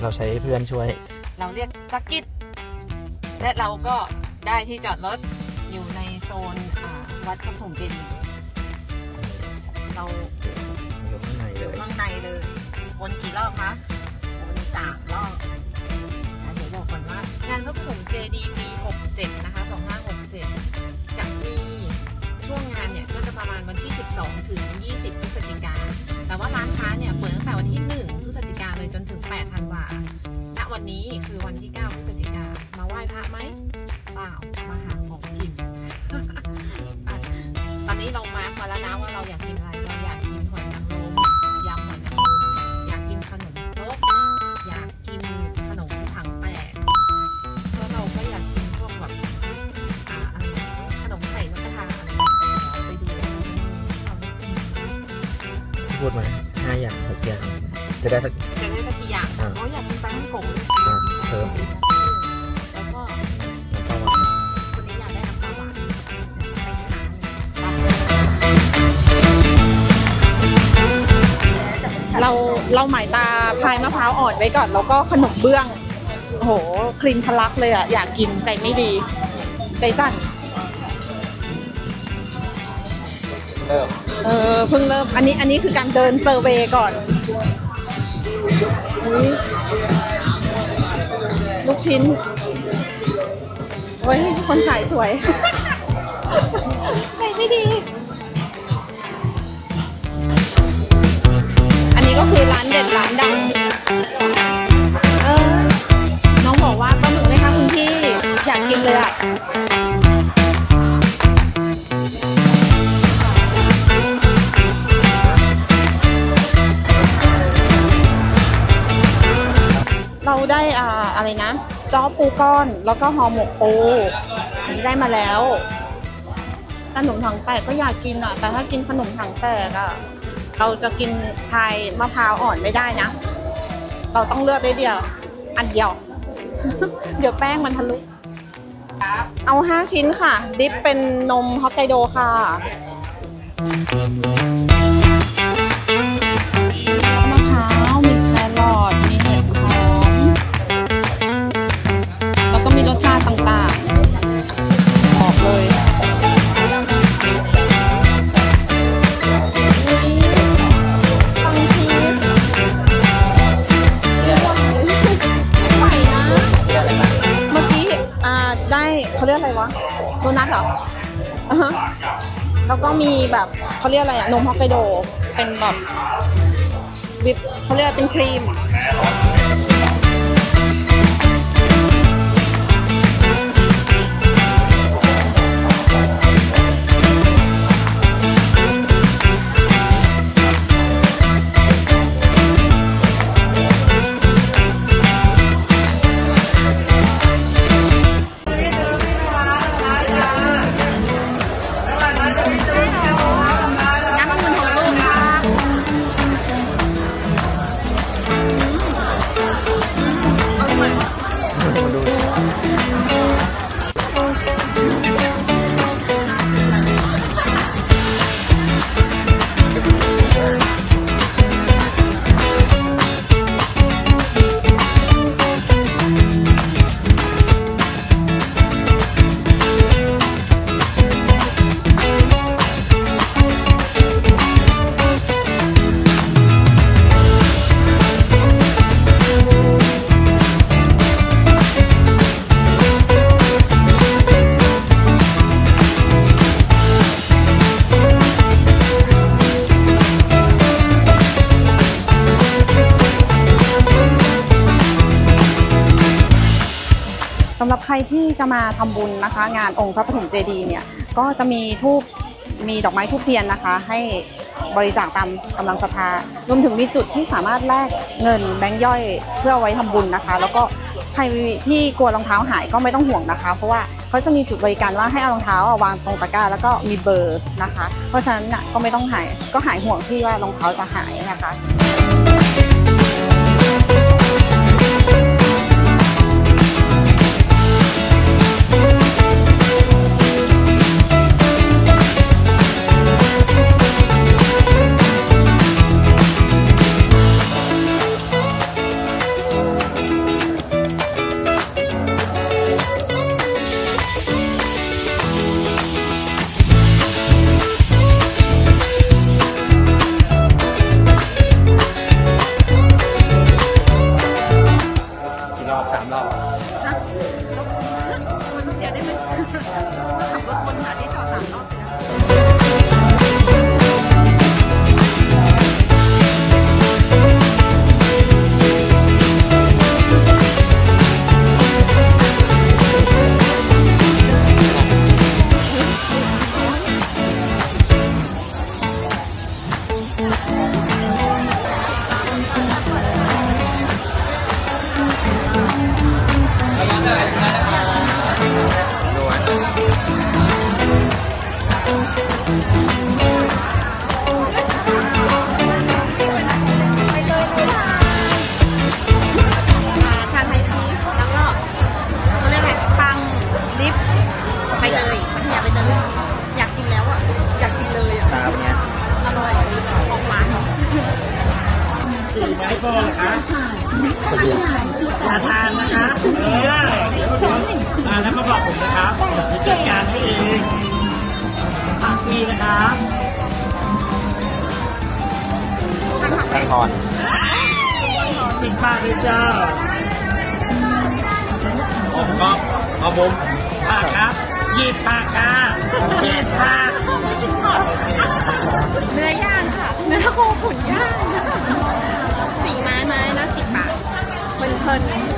เราใช้เพื่อนช่วยเราเรียกจักริดและเราก็ได้ที่จอดรถอยู่ในโซนวัดพระปฐมเจดีย์เราอยู่ข้างในเลยวนกี่รอบคะวน3 รอบเดี๋ยวบอกก่อนว่างานพระปฐมเจดีย์ปี67นะคะ2567จะมีช่วงงานเนี่ยก็จะประมาณวันที่12ถึง20พฤศจิกาแต่ว่าร้านค้าเนี่ยเปิดตั้งแต่วันที่1พฤศจิกาเลยจนถึง8ธันวาณวันนี้คือวันที่9พฤศจิกามาไหว้พระไหมเปล่ามาหาของกิน ตอนนี้เรามาแล้วนะว่าเราอยากกินอะไรเราอยากกินหอยนางรมยำหอยนางรมอยากกินขนมครกอยากกินขนมถังแตกแล้วเราก็อยากกินพวกแบบขนมไข่นกกระทาอะไรไปดูพูดมา5 อย่าง6 อย่างจะได้สักกี่อย่างอยากกินปลาท่องโกะเพิ่มแล้วก็น้ำปลาหวานคนนี้อยากได้น้ำปลาหวานเราหมายตาพายมะพร้าวอ่อนไว้ก่อนแล้วก็ขนมเบื้องโอ้โหครีมทะลักเลยอ่ะอยากกินใจไม่ดีใจสั่นเพิ่งเริ่มอันนี้คือการเดินเซอร์เวย์ก่อนลูกชิ้นโอ้ยคนขายสวยใจไม่ดีอันนี้ก็คือร้านเด็ดร้านดังน้องบอกว่าปลาหมึกไหมคะคุณพี่อยากกินเลยอ่ะเราได้อะไรนะจ้อปูก้อนแล้วก็ห่อหมกปูได้มาแล้วขนมถังแตกก็อยากกินอ่ะแต่ถ้ากินขนมถังแตกอ่ะเราจะกินพายมะพร้าวอ่อนไม่ได้นะเราต้องเลือกได้อันเดียว เดี๋ยวแป้งมันทะลุเอา5 ชิ้นค่ะดิปเป็นนมฮอกไกโดค่ะมะพร้าวมีแครอทมีเห็ดหอมแล้วก็มีรสชาติต่างๆบอกเลยฟังชีสเยอะเลยไม่ไหวนะเมื่อกี้ได้เขาเรียกอะไรวะโดนัทเหรอแล้วก็มีแบบเขาเรียกอะไรนมฮอกไกโดเป็นแบบวิปเขาเรียกเป็นครีมสำหรับใครที่จะมาทำบุญนะคะงานองค์พระปฐมเจดีย์เนี่ยก็จะมีดอกไม้ธูปเทียนนะคะให้บริจาคตามกำลังศรัทธารวมถึงมีจุดที่สามารถแลกเงินแบงค์ย่อยเพื่อไว้ทำบุญนะคะแล้วก็ใครที่กลัวรองเท้าหายก็ไม่ต้องห่วงนะคะเพราะว่าเขาจะมีจุดบริการว่าให้เอารองเท้าวางตรงตะกร้าแล้วก็มีเบอร์นะคะเพราะฉะนั้นก็ไม่ต้องหายห่วงที่ว่ารองเท้าจะหายนะคะเอย่าทานนะคะเดี๋ยวแล้วก็บอกผมนะครับจะจัดการให้เองผักมีนะครับแตงทอด 10 บาทเลยจ้าผมก็เอาบุ้มผักครับ20 ผักครับ7 ผักเนื้อย่างค่ะเนื้อโคขุนย่าง4 ไม้นะ10 บาทเพลิน